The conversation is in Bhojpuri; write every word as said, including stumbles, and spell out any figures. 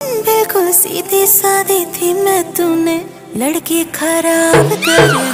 बिल्कुल सीधी सादी थी मैं, तूने लड़की खराब कर